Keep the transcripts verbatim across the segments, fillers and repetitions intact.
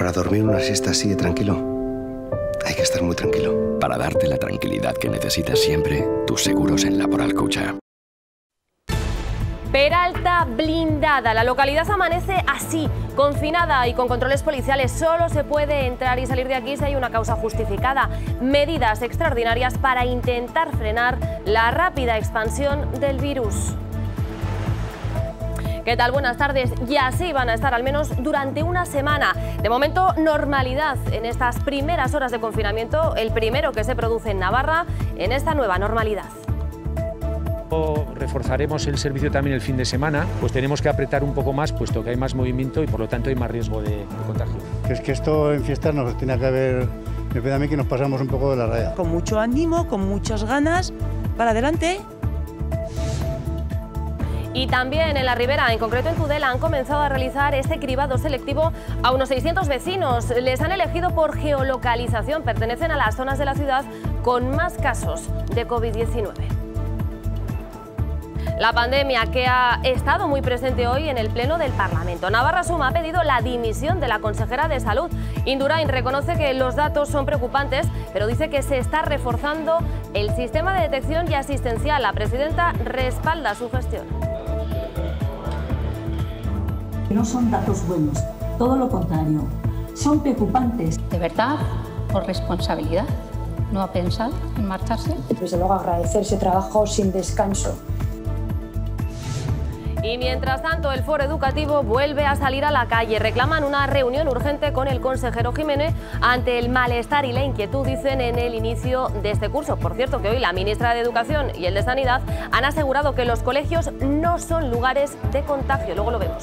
para dormir una siesta así de tranquilo, hay que estar muy tranquilo. Para darte la tranquilidad que necesitas siempre, tus seguros en Laboral Cucha. Peralta blindada. La localidad amanece así, confinada y con controles policiales. Solo se puede entrar y salir de aquí si hay una causa justificada. Medidas extraordinarias para intentar frenar la rápida expansión del virus. ¿Qué tal? Buenas tardes. Y así van a estar al menos durante una semana. De momento, normalidad en estas primeras horas de confinamiento, el primero que se produce en Navarra en esta nueva normalidad. Reforzaremos el servicio también el fin de semana, pues tenemos que apretar un poco más, puesto que hay más movimiento y por lo tanto hay más riesgo de, de contagio. Es que esto en fiestas nos tiene que haber, me pide a mí que nos pasamos un poco de la raya. Con mucho ánimo, con muchas ganas, para adelante. Y también en la Ribera, en concreto en Tudela, han comenzado a realizar este cribado selectivo a unos seiscientos vecinos. Les han elegido por geolocalización, pertenecen a las zonas de la ciudad con más casos de COVID diecinueve. La pandemia que ha estado muy presente hoy en el Pleno del Parlamento. Navarra Suma ha pedido la dimisión de la consejera de Salud. Indurain reconoce que los datos son preocupantes, pero dice que se está reforzando el sistema de detección y asistencial. La presidenta respalda su gestión. No son datos buenos, todo lo contrario, son preocupantes. ¿De verdad? ¿Por responsabilidad? ¿No ha pensado en marcharse? Desde luego agradecer ese trabajo sin descanso. Y mientras tanto, el Foro Educativo vuelve a salir a la calle. Reclaman una reunión urgente con el consejero Jiménez ante el malestar y la inquietud, dicen, en el inicio de este curso. Por cierto, que hoy la ministra de Educación y el de Sanidad han asegurado que los colegios no son lugares de contagio. Luego lo vemos.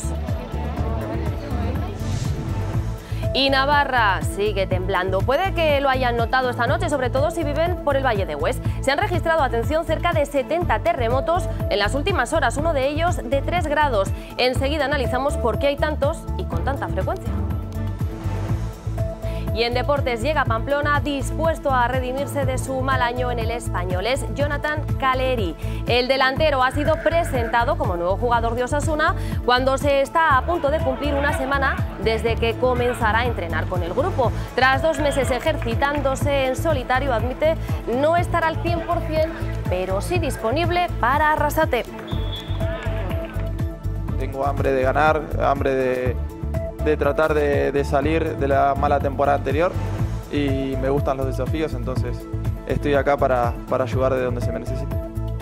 Y Navarra sigue temblando. Puede que lo hayan notado esta noche, sobre todo si viven por el Valle de Hues. Se han registrado, atención, cerca de setenta terremotos en las últimas horas, uno de ellos de tres grados. Enseguida analizamos por qué hay tantos y con tanta frecuencia. Y en deportes llega Pamplona dispuesto a redimirse de su mal año en el Español. Es Jonathan Caleri. El delantero ha sido presentado como nuevo jugador de Osasuna cuando se está a punto de cumplir una semana desde que comenzará a entrenar con el grupo. Tras dos meses ejercitándose en solitario, admite no estar al cien por cien, pero sí disponible para Arrasate. Tengo hambre de ganar, hambre de... de tratar de, de salir de la mala temporada anterior y me gustan los desafíos, entonces estoy acá para, para ayudar de donde se me necesite.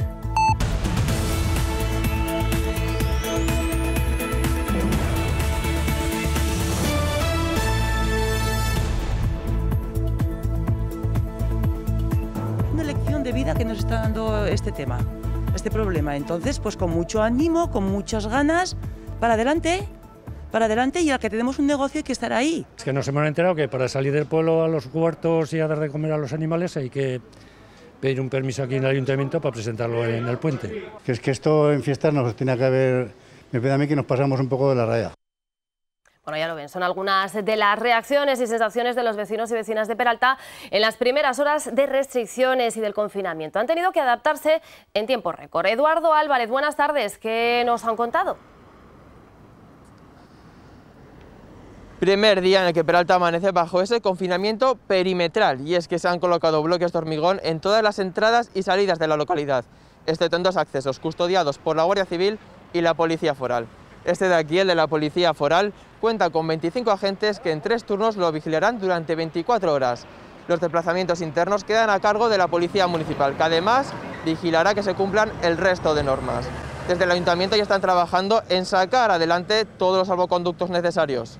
Una lección de vida que nos está dando este tema, este problema. Entonces, pues con mucho ánimo, con muchas ganas, para adelante. para adelante y a que tenemos un negocio hay que estar ahí. Es que nos hemos enterado que para salir del pueblo a los huertos y a dar de comer a los animales hay que pedir un permiso aquí en el ayuntamiento para presentarlo en el puente. Que es que esto en fiestas nos tiene que haber, me pide a mí que nos pasamos un poco de la raya. Bueno, ya lo ven, son algunas de las reacciones y sensaciones de los vecinos y vecinas de Peralta en las primeras horas de restricciones y del confinamiento. Han tenido que adaptarse en tiempo récord. Eduardo Álvarez, buenas tardes, ¿qué nos han contado? Primer día en el que Peralta amanece bajo ese confinamiento perimetral, y es que se han colocado bloques de hormigón en todas las entradas y salidas de la localidad, excepto en dos accesos custodiados por la Guardia Civil y la Policía Foral. Este de aquí, el de la Policía Foral, cuenta con veinticinco agentes que en tres turnos lo vigilarán durante veinticuatro horas. Los desplazamientos internos quedan a cargo de la Policía Municipal, que además vigilará que se cumplan el resto de normas. Desde el Ayuntamiento ya están trabajando en sacar adelante todos los salvoconductos necesarios.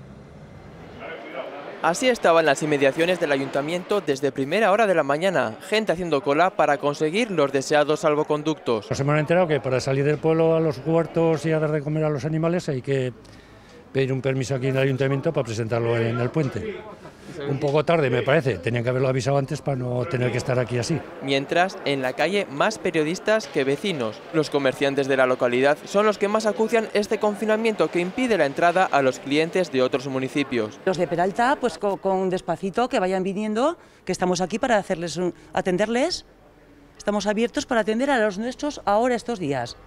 Así estaban las inmediaciones del ayuntamiento desde primera hora de la mañana, gente haciendo cola para conseguir los deseados salvoconductos. Nos hemos enterado que para salir del pueblo a los huertos y a dar de comer a los animales hay que pedir un permiso aquí en el ayuntamiento para presentarlo en el puente. Un poco tarde, me parece, tenían que haberlo avisado antes para no tener que estar aquí así. Mientras, en la calle, más periodistas que vecinos. Los comerciantes de la localidad son los que más acucian este confinamiento que impide la entrada a los clientes de otros municipios. Los de Peralta, pues con, con despacito, que vayan viniendo, que estamos aquí para hacerles un, atenderles. Estamos abiertos para atender a los nuestros ahora estos días.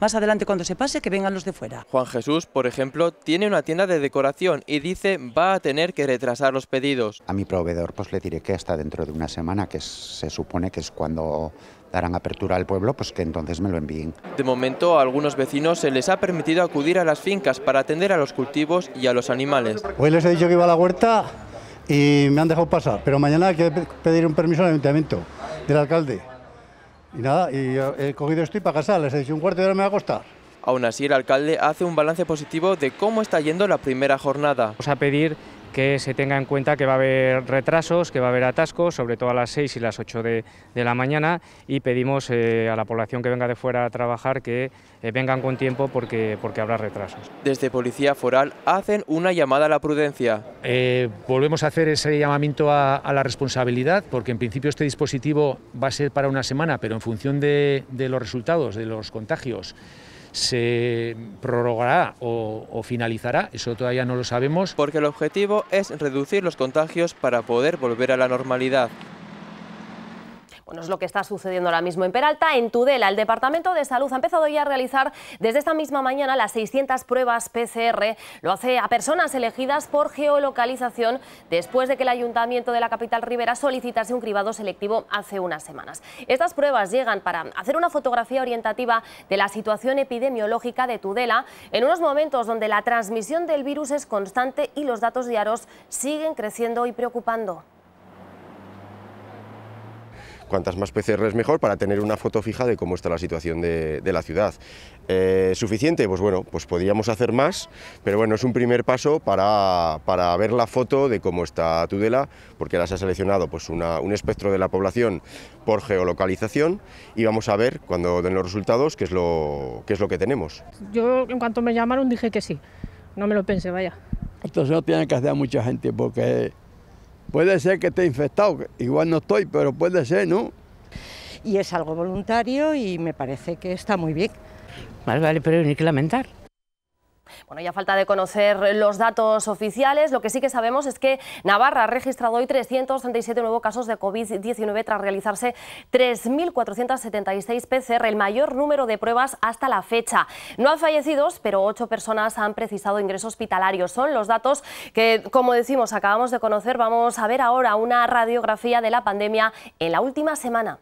Más adelante, cuando se pase, que vengan los de fuera. Juan Jesús, por ejemplo, tiene una tienda de decoración y dice va a tener que retrasar los pedidos. A mi proveedor pues le diré que hasta dentro de una semana, que se supone que es cuando darán apertura al pueblo, pues que entonces me lo envíen. De momento, a algunos vecinos se les ha permitido acudir a las fincas para atender a los cultivos y a los animales. Hoy les he dicho que iba a la huerta y me han dejado pasar, pero mañana hay que pedir un permiso al ayuntamiento, del alcalde. Y nada, y he cogido esto y para casa, les he dicho un cuarto de hora me va a costar. Aún así, el alcalde hace un balance positivo de cómo está yendo la primera jornada. Vamos a pedir que se tenga en cuenta que va a haber retrasos, que va a haber atascos, sobre todo a las seis y las ocho de, de la mañana, y pedimos eh, a la población que venga de fuera a trabajar que eh, vengan con tiempo porque, porque habrá retrasos. Desde Policía Foral hacen una llamada a la prudencia. Eh, volvemos a hacer ese llamamiento a, a la responsabilidad, porque en principio este dispositivo va a ser para una semana, pero en función de, de los resultados, de los contagios, se prorrogará o, o finalizará, eso todavía no lo sabemos. Porque el objetivo es reducir los contagios para poder volver a la normalidad. Bueno, es lo que está sucediendo ahora mismo en Peralta. En Tudela, el Departamento de Salud ha empezado ya a realizar desde esta misma mañana las seiscientas pruebas P C R. Lo hace a personas elegidas por geolocalización después de que el Ayuntamiento de la capital ribera solicitase un cribado selectivo hace unas semanas. Estas pruebas llegan para hacer una fotografía orientativa de la situación epidemiológica de Tudela en unos momentos donde la transmisión del virus es constante y los datos diarios siguen creciendo y preocupando. Cuantas más P C R es mejor para tener una foto fija de cómo está la situación de, de la ciudad. Eh, ¿Suficiente? Pues bueno, pues podríamos hacer más, pero bueno, es un primer paso para, para ver la foto de cómo está Tudela, porque ahora se ha seleccionado pues una, un espectro de la población por geolocalización y vamos a ver cuando den los resultados qué es lo, qué es lo que tenemos. Yo en cuanto me llamaron dije que sí, no me lo pensé, vaya. Entonces no tiene que hacer a mucha gente porque puede ser que esté infectado, igual no estoy, pero puede ser, ¿no? Y es algo voluntario y me parece que está muy bien. Vale, vale, pero no hay que lamentar. Bueno, ya falta de conocer los datos oficiales. Lo que sí que sabemos es que Navarra ha registrado hoy trescientos treinta y siete nuevos casos de COVID diecinueve tras realizarse tres mil cuatrocientos setenta y seis P C R, el mayor número de pruebas hasta la fecha. No hay fallecidos, pero ocho personas han precisado ingreso hospitalario. Son los datos que, como decimos, acabamos de conocer. Vamos a ver ahora una radiografía de la pandemia en la última semana.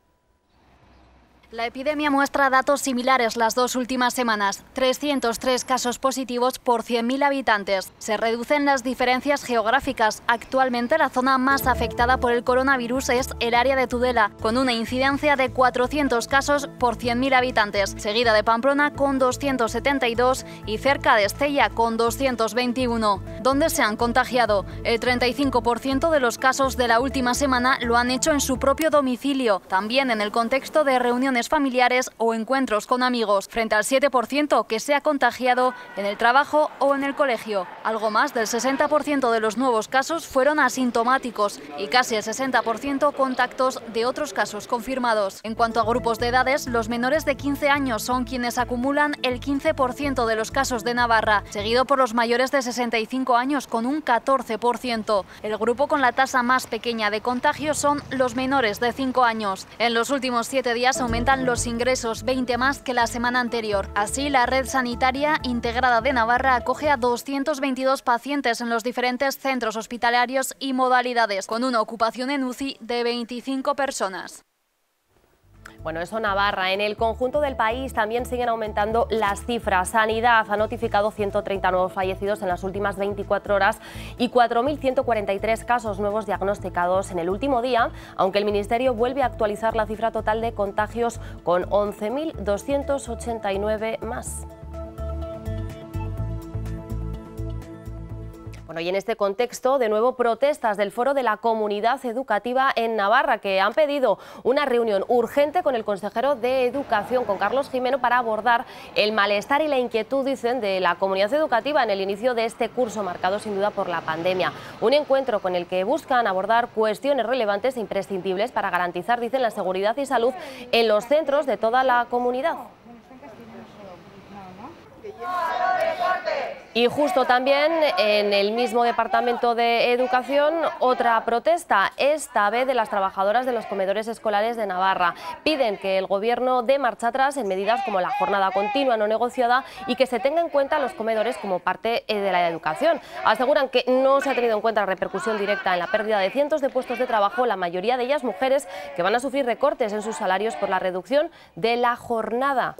La epidemia muestra datos similares las dos últimas semanas, trescientos tres casos positivos por cien mil habitantes. Se reducen las diferencias geográficas. Actualmente la zona más afectada por el coronavirus es el área de Tudela, con una incidencia de cuatrocientos casos por cien mil habitantes, seguida de Pamplona con doscientos setenta y dos y cerca de Estella con doscientos veintiuno. ¿Dónde se han contagiado? El treinta y cinco por ciento de los casos de la última semana lo han hecho en su propio domicilio, también en el contexto de reuniones familiares o encuentros con amigos, frente al siete por ciento que se ha contagiado en el trabajo o en el colegio. Algo más del sesenta por ciento de los nuevos casos fueron asintomáticos y casi el sesenta por ciento contactos de otros casos confirmados. En cuanto a grupos de edades, los menores de quince años son quienes acumulan el quince por ciento de los casos de Navarra, seguido por los mayores de sesenta y cinco años con un catorce por ciento. El grupo con la tasa más pequeña de contagio son los menores de cinco años. En los últimos siete días aumentan los ingresos, veinte más que la semana anterior. Así, la red sanitaria integrada de Navarra acoge a doscientos veintidós pacientes en los diferentes centros hospitalarios y modalidades, con una ocupación en U C I de veinticinco personas. Bueno, eso Navarra. En el conjunto del país también siguen aumentando las cifras. Sanidad ha notificado ciento treinta nuevos fallecidos en las últimas veinticuatro horas y cuatro mil ciento cuarenta y tres casos nuevos diagnosticados en el último día, aunque el Ministerio vuelve a actualizar la cifra total de contagios con once mil doscientos ochenta y nueve más. Bueno, y en este contexto, de nuevo, protestas del Foro de la Comunidad Educativa en Navarra, que han pedido una reunión urgente con el consejero de Educación, con Carlos Jimeno, para abordar el malestar y la inquietud, dicen, de la comunidad educativa en el inicio de este curso, marcado sin duda por la pandemia. Un encuentro con el que buscan abordar cuestiones relevantes e imprescindibles para garantizar, dicen, la seguridad y salud en los centros de toda la comunidad. ¡No a los recortes! Y justo también en el mismo Departamento de Educación, otra protesta, esta vez de las trabajadoras de los comedores escolares de Navarra. Piden que el Gobierno dé marcha atrás en medidas como la jornada continua no negociada y que se tenga en cuenta los comedores como parte de la educación. Aseguran que no se ha tenido en cuenta la repercusión directa en la pérdida de cientos de puestos de trabajo, la mayoría de ellas mujeres, que van a sufrir recortes en sus salarios por la reducción de la jornada.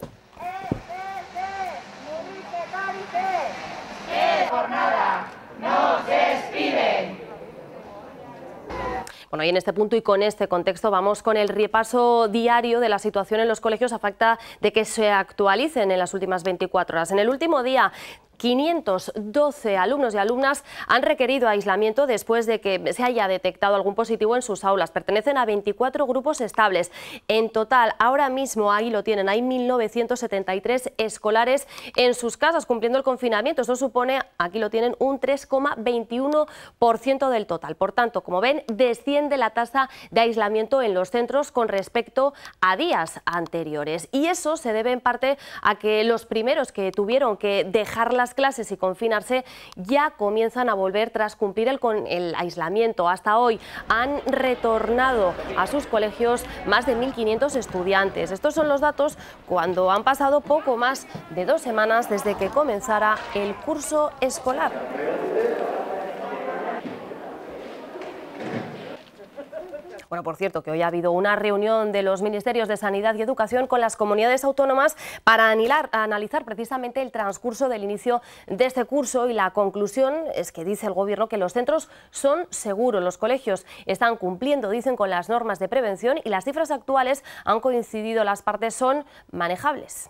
Jornada, nos despiden. Bueno, y en este punto y con este contexto vamos con el repaso diario de la situación en los colegios a falta de que se actualicen en las últimas veinticuatro horas. En el último día, quinientos doce alumnos y alumnas han requerido aislamiento después de que se haya detectado algún positivo en sus aulas. Pertenecen a veinticuatro grupos estables. En total, ahora mismo, ahí lo tienen, hay mil novecientos setenta y tres escolares en sus casas cumpliendo el confinamiento. Esto supone, aquí lo tienen, un tres coma veintiuno por ciento del total. Por tanto, como ven, desciende la tasa de aislamiento en los centros con respecto a días anteriores. Y eso se debe en parte a que los primeros que tuvieron que dejar las clases y confinarse ya comienzan a volver tras cumplir el, con el aislamiento. Hasta hoy han retornado a sus colegios más de mil quinientos estudiantes. Estos son los datos cuando han pasado poco más de dos semanas desde que comenzara el curso escolar. Bueno, por cierto, que hoy ha habido una reunión de los Ministerios de Sanidad y Educación con las comunidades autónomas para anilar, analizar precisamente el transcurso del inicio de este curso, y la conclusión es que dice el Gobierno que los centros son seguros, los colegios están cumpliendo, dicen, con las normas de prevención y las cifras actuales, han coincidido las partes, son manejables.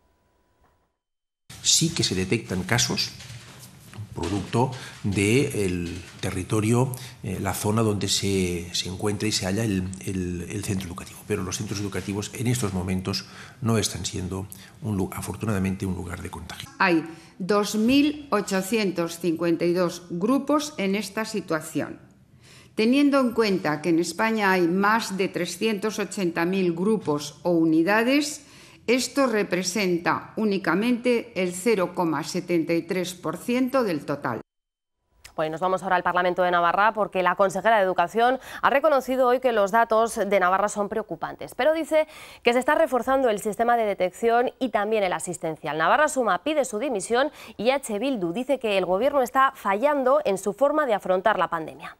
Sí que se detectan casos producto del territorio, eh, la zona donde se, se encuentra y se halla el, el, el centro educativo. Pero los centros educativos en estos momentos no están siendo, un, afortunadamente, un lugar de contagio. Hay dos mil ochocientos cincuenta y dos grupos en esta situación. Teniendo en cuenta que en España hay más de trescientos ochenta mil grupos o unidades, esto representa únicamente el cero coma setenta y tres por ciento del total. Bueno, nos vamos ahora al Parlamento de Navarra porque la consejera de Educación ha reconocido hoy que los datos de Navarra son preocupantes, pero dice que se está reforzando el sistema de detección y también el asistencial. Navarra Suma pide su dimisión y H. Bildu dice que el Gobierno está fallando en su forma de afrontar la pandemia.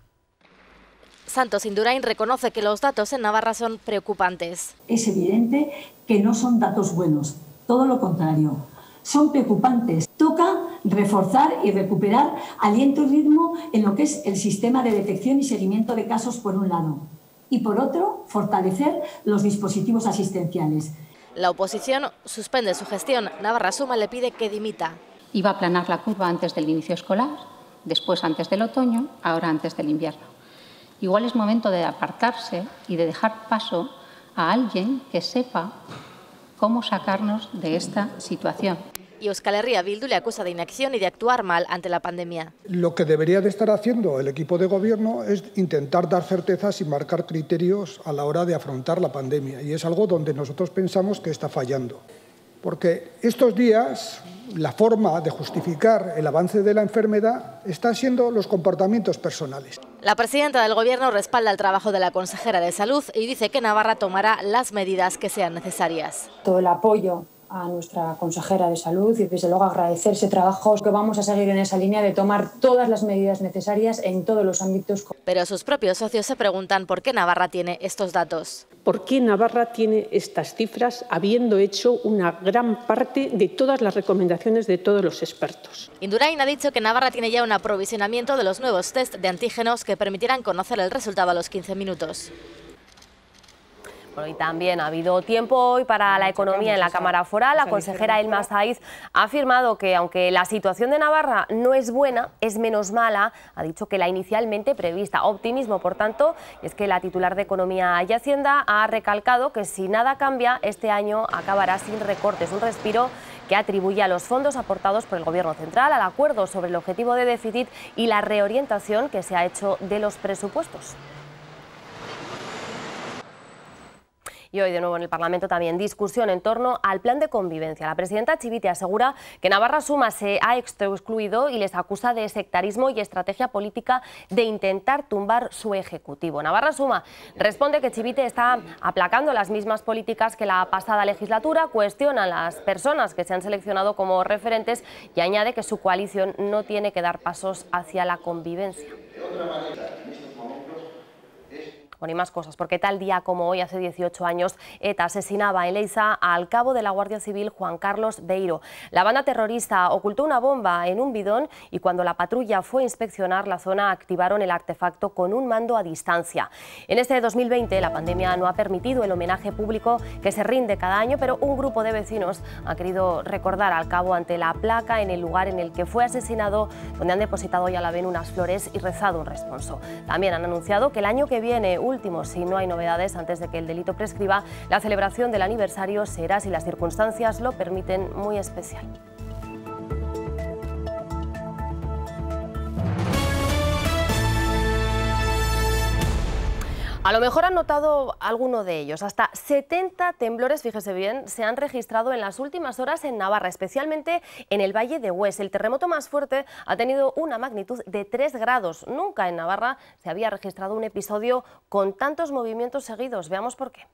Santos Indurain reconoce que los datos en Navarra son preocupantes. Es evidente que no son datos buenos, todo lo contrario. Son preocupantes. Toca reforzar y recuperar aliento y ritmo en lo que es el sistema de detección y seguimiento de casos por un lado, y por otro, fortalecer los dispositivos asistenciales. La oposición suspende su gestión. Navarra Suma le pide que dimita. Iba a aplanar la curva antes del inicio escolar, después antes del otoño, ahora antes del invierno. Igual es momento de apartarse y de dejar paso a alguien que sepa cómo sacarnos de esta situación. Y Euskal Herria Bildu le acusa de inacción y de actuar mal ante la pandemia. Lo que debería de estar haciendo el equipo de gobierno es intentar dar certezas y marcar criterios a la hora de afrontar la pandemia. Y es algo donde nosotros pensamos que está fallando. Porque estos días la forma de justificar el avance de la enfermedad está siendo los comportamientos personales. La presidenta del Gobierno respalda el trabajo de la consejera de Salud y dice que Navarra tomará las medidas que sean necesarias. Todo el apoyo a nuestra consejera de Salud y desde luego agradecer ese trabajo, que vamos a seguir en esa línea de tomar todas las medidas necesarias en todos los ámbitos. Pero sus propios socios se preguntan por qué Navarra tiene estos datos. ¿Por qué Navarra tiene estas cifras habiendo hecho una gran parte de todas las recomendaciones de todos los expertos? Indurain ha dicho que Navarra tiene ya un aprovisionamiento de los nuevos test de antígenos que permitirán conocer el resultado a los quince minutos. Bueno, y también ha habido tiempo hoy para la economía en la Cámara Foral. La consejera Elma Saiz ha afirmado que aunque la situación de Navarra no es buena, es menos mala, ha dicho, que la inicialmente prevista. Optimismo, por tanto, y es que la titular de Economía y Hacienda ha recalcado que si nada cambia, este año acabará sin recortes. Un respiro que atribuye a los fondos aportados por el Gobierno central, al acuerdo sobre el objetivo de déficit y la reorientación que se ha hecho de los presupuestos. Y hoy de nuevo en el Parlamento también discusión en torno al plan de convivencia. La presidenta Chivite asegura que Navarra Suma se ha excluido y les acusa de sectarismo y estrategia política de intentar tumbar su ejecutivo. Navarra Suma responde que Chivite está aplacando las mismas políticas que la pasada legislatura, cuestiona a las personas que se han seleccionado como referentes y añade que su coalición no tiene que dar pasos hacia la convivencia. Bueno, y más cosas, porque tal día como hoy, hace dieciocho años, ETA asesinaba en Leiza al cabo de la Guardia Civil Juan Carlos Beiro. La banda terrorista ocultó una bomba en un bidón y cuando la patrulla fue a inspeccionar la zona activaron el artefacto con un mando a distancia. En este dos mil veinte la pandemia no ha permitido el homenaje público que se rinde cada año, pero un grupo de vecinos ha querido recordar al cabo ante la placa en el lugar en el que fue asesinado, donde han depositado ya la ven unas flores y rezado un responso. También han anunciado que el año que viene, último, si no hay novedades antes de que el delito prescriba, la celebración del aniversario será, si las circunstancias lo permiten, muy especial. A lo mejor han notado alguno de ellos. Hasta setenta temblores, fíjese bien, se han registrado en las últimas horas en Navarra, especialmente en el Valle de Hues. El terremoto más fuerte ha tenido una magnitud de tres grados. Nunca en Navarra se había registrado un episodio con tantos movimientos seguidos. Veamos por qué.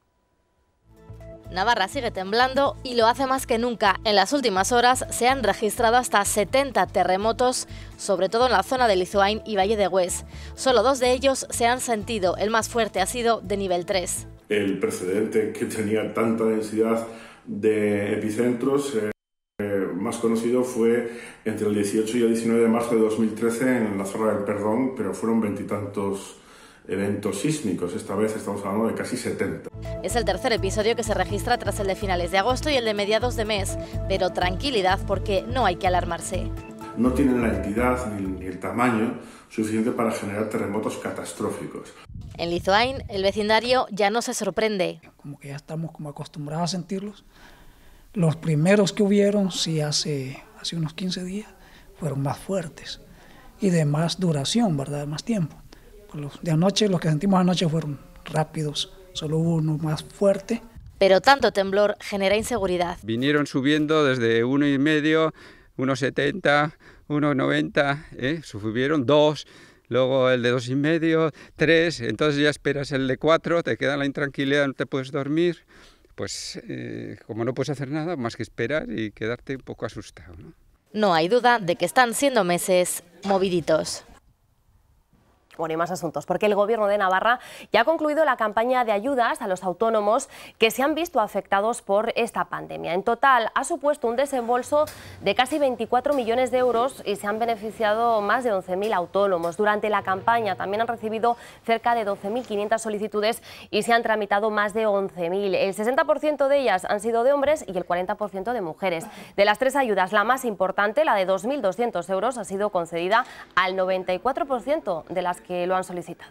Navarra sigue temblando y lo hace más que nunca. En las últimas horas se han registrado hasta setenta terremotos, sobre todo en la zona de Lizoain y Valle de Hues. Solo dos de ellos se han sentido, el más fuerte ha sido de nivel tres. El precedente que tenía tanta densidad de epicentros eh, eh, más conocido fue entre el dieciocho y el diecinueve de marzo de dos mil trece en la zona del Perdón, pero fueron veintitantos eventos sísmicos. Esta vez estamos hablando de casi setenta. Es el tercer episodio que se registra tras el de finales de agosto y el de mediados de mes, pero tranquilidad porque no hay que alarmarse. No tienen la entidad ni el tamaño suficiente para generar terremotos catastróficos. En Lizoain, el vecindario ya no se sorprende. Como que ya estamos como acostumbrados a sentirlos. Los primeros que hubieron, sí, hace, hace unos quince días, fueron más fuertes y de más duración, ¿verdad? Más tiempo. Los de anoche, los que sentimos anoche fueron rápidos, solo hubo uno más fuerte. Pero tanto temblor genera inseguridad. Vinieron subiendo desde uno y medio, uno setenta, uno noventa, ¿eh? subieron dos, luego el de dos y medio, tres, entonces ya esperas el de cuatro, te queda la intranquilidad, no te puedes dormir, pues eh, como no puedes hacer nada, más que esperar y quedarte un poco asustado, ¿no? No hay duda de que están siendo meses moviditos. Bueno, y más asuntos, porque el Gobierno de Navarra ya ha concluido la campaña de ayudas a los autónomos que se han visto afectados por esta pandemia. En total ha supuesto un desembolso de casi veinticuatro millones de euros y se han beneficiado más de once mil autónomos. Durante la campaña también han recibido cerca de doce mil quinientas solicitudes y se han tramitado más de once mil. El sesenta por ciento de ellas han sido de hombres y el cuarenta por ciento de mujeres. De las tres ayudas, la más importante, la de dos mil doscientos euros, ha sido concedida al noventa y cuatro por ciento de las que lo han solicitado.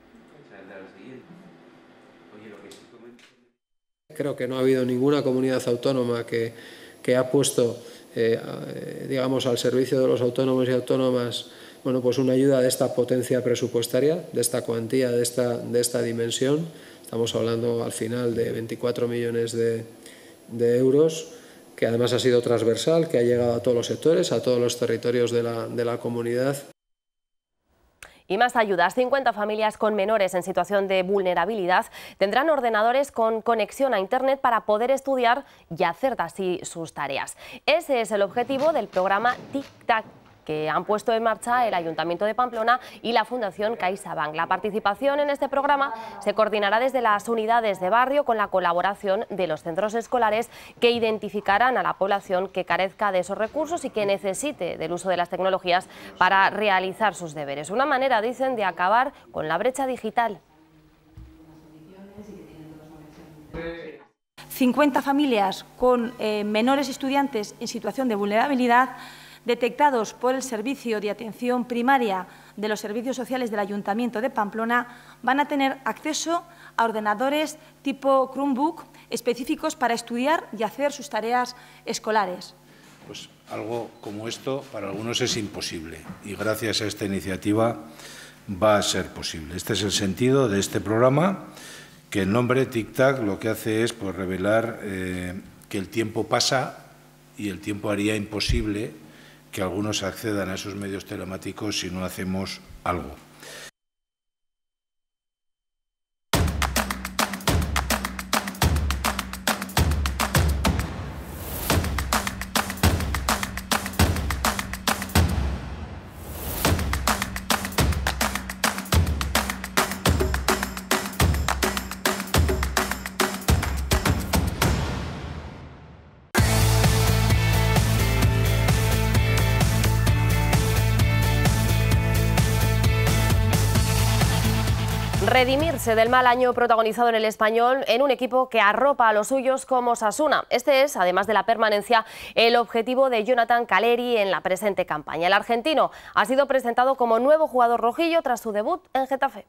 Creo que no ha habido ninguna comunidad autónoma que, que ha puesto, eh, digamos, al servicio de los autónomos y autónomas, bueno, pues una ayuda de esta potencia presupuestaria, de esta cuantía, de esta, de esta dimensión. Estamos hablando al final de veinticuatro millones de, de euros, que además ha sido transversal, que ha llegado a todos los sectores, a todos los territorios de la, de la comunidad. Y más ayudas. cincuenta familias con menores en situación de vulnerabilidad tendrán ordenadores con conexión a Internet para poder estudiar y hacer así sus tareas. Ese es el objetivo del programa Tic-Tac, que han puesto en marcha el Ayuntamiento de Pamplona y la Fundación CaixaBank. La participación en este programa se coordinará desde las unidades de barrio con la colaboración de los centros escolares que identificarán a la población que carezca de esos recursos y que necesite del uso de las tecnologías para realizar sus deberes. Una manera, dicen, de acabar con la brecha digital. cincuenta familias con eh, menores estudiantes en situación de vulnerabilidad detectados por el Servicio de Atención Primaria de los Servicios Sociales del Ayuntamiento de Pamplona van a tener acceso a ordenadores tipo Chromebook específicos para estudiar y hacer sus tareas escolares. Pues algo como esto para algunos es imposible y gracias a esta iniciativa va a ser posible. Este es el sentido de este programa que el nombre tic-tac lo que hace es pues, revelar eh, que el tiempo pasa y el tiempo haría imposible que algunos accedan a esos medios telemáticos si no hacemos algo. Redimirse del mal año protagonizado en el Español en un equipo que arropa a los suyos como Osasuna. Este es, además de la permanencia, el objetivo de Jonathan Calleri en la presente campaña. El argentino ha sido presentado como nuevo jugador rojillo tras su debut en Getafe.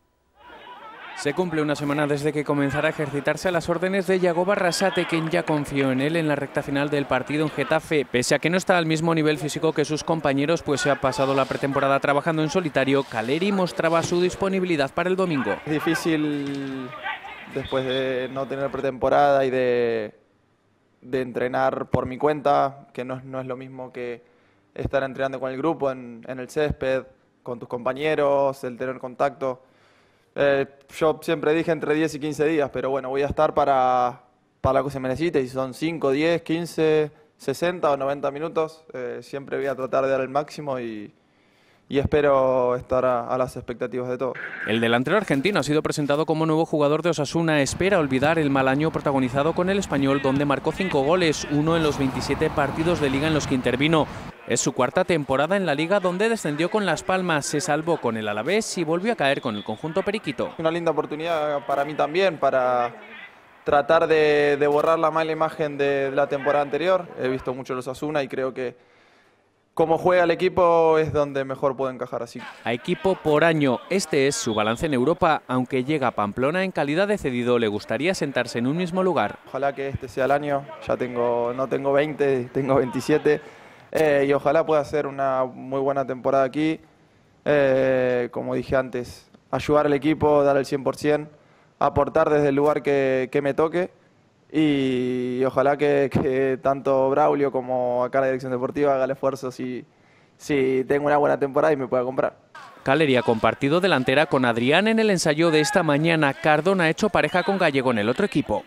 Se cumple una semana desde que comenzara a ejercitarse a las órdenes de Yago Barrasate, quien ya confió en él en la recta final del partido en Getafe. Pese a que no está al mismo nivel físico que sus compañeros, pues se ha pasado la pretemporada trabajando en solitario, Calleri mostraba su disponibilidad para el domingo. Es difícil, después de no tener pretemporada y de, de entrenar por mi cuenta, que no, no es lo mismo que estar entrenando con el grupo en, en el césped, con tus compañeros, el tener contacto. Eh, yo siempre dije entre diez y quince días, pero bueno, voy a estar para, para lo que se me necesite. Si son cinco, diez, quince, sesenta o noventa minutos, eh, siempre voy a tratar de dar el máximo y, y espero estar a, a las expectativas de todos. El delantero argentino ha sido presentado como nuevo jugador de Osasuna. Espera olvidar el mal año protagonizado con el Español, donde marcó cinco goles, uno en los veintisiete partidos de liga en los que intervino. Es su cuarta temporada en la Liga, donde descendió con Las Palmas, se salvó con el Alavés y volvió a caer con el conjunto periquito. Una linda oportunidad para mí también, para tratar de, de borrar la mala imagen de la temporada anterior. He visto mucho los Osasuna y creo que como juega el equipo es donde mejor puedo encajar así. A equipo por año, este es su balance en Europa. Aunque llega a Pamplona en calidad de cedido, le gustaría sentarse en un mismo lugar. Ojalá que este sea el año, ya tengo, no tengo veinte, tengo veintisiete. Eh, y ojalá pueda hacer una muy buena temporada aquí, eh, como dije antes, ayudar al equipo, dar el cien por cien, aportar desde el lugar que, que me toque y, y ojalá que, que tanto Braulio como acá la dirección deportiva haga el esfuerzo si, si tengo una buena temporada y me pueda comprar. Calleri ha compartido delantera con Adrián en el ensayo de esta mañana. Cardona ha hecho pareja con Gallego en el otro equipo.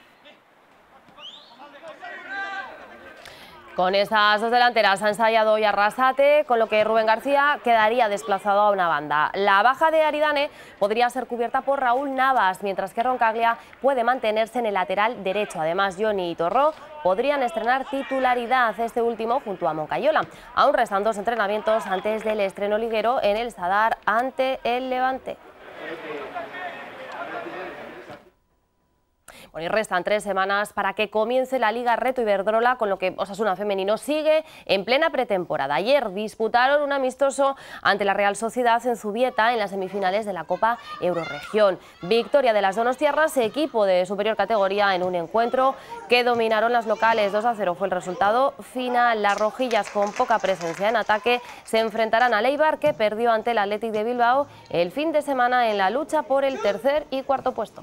Con estas dos delanteras ha ensayado hoy Arrasate, con lo que Rubén García quedaría desplazado a una banda. La baja de Aridane podría ser cubierta por Raúl Navas, mientras que Roncaglia puede mantenerse en el lateral derecho. Además, Johnny y Torró podrían estrenar titularidad, este último junto a Moncayola. Aún restan dos entrenamientos antes del estreno liguero en el Sadar ante el Levante. Bueno, y restan tres semanas para que comience la Liga Reto Iberdrola, con lo que Osasuna femenino sigue en plena pretemporada. Ayer disputaron un amistoso ante la Real Sociedad en Zubieta en las semifinales de la Copa Euroregión. Victoria de las donostiarras, equipo de superior categoría, en un encuentro que dominaron las locales. dos a cero fue el resultado final. Las rojillas, con poca presencia en ataque, se enfrentarán a Eibar, que perdió ante el Athletic de Bilbao el fin de semana en la lucha por el tercer y cuarto puesto.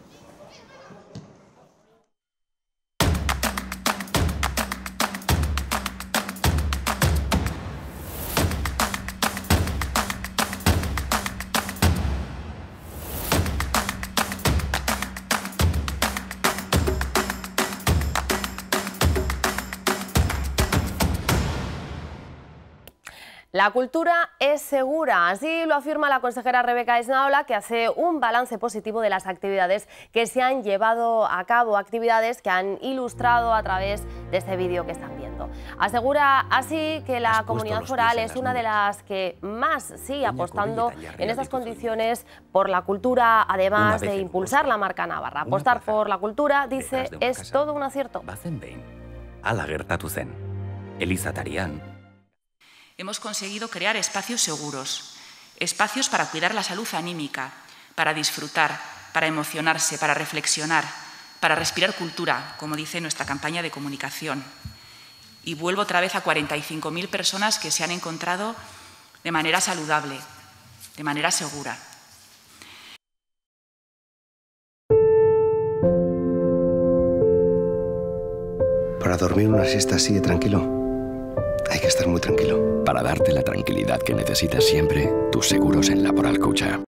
La cultura es segura, así lo afirma la consejera Rebeca Esnaola, que hace un balance positivo de las actividades que se han llevado a cabo, actividades que han ilustrado a través de este vídeo que están viendo. Asegura así que la comunidad foral es una de las que más sigue apostando en estas condiciones por la cultura, además de impulsar la marca navarra. Apostar por la cultura, dice, es todo un acierto. Ala gertatu zen. Eliza Tarian. Hemos conseguido crear espacios seguros, espacios para cuidar la salud anímica, para disfrutar, para emocionarse, para reflexionar, para respirar cultura, como dice nuestra campaña de comunicación. Y vuelvo otra vez a cuarenta y cinco mil personas que se han encontrado de manera saludable, de manera segura. Para dormir una siesta así de tranquilo, hay que estar muy tranquilo. Para darte la tranquilidad que necesitas siempre, tus seguros en Laboral Cucha.